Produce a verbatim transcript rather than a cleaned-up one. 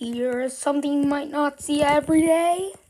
Here's something you might not see every day.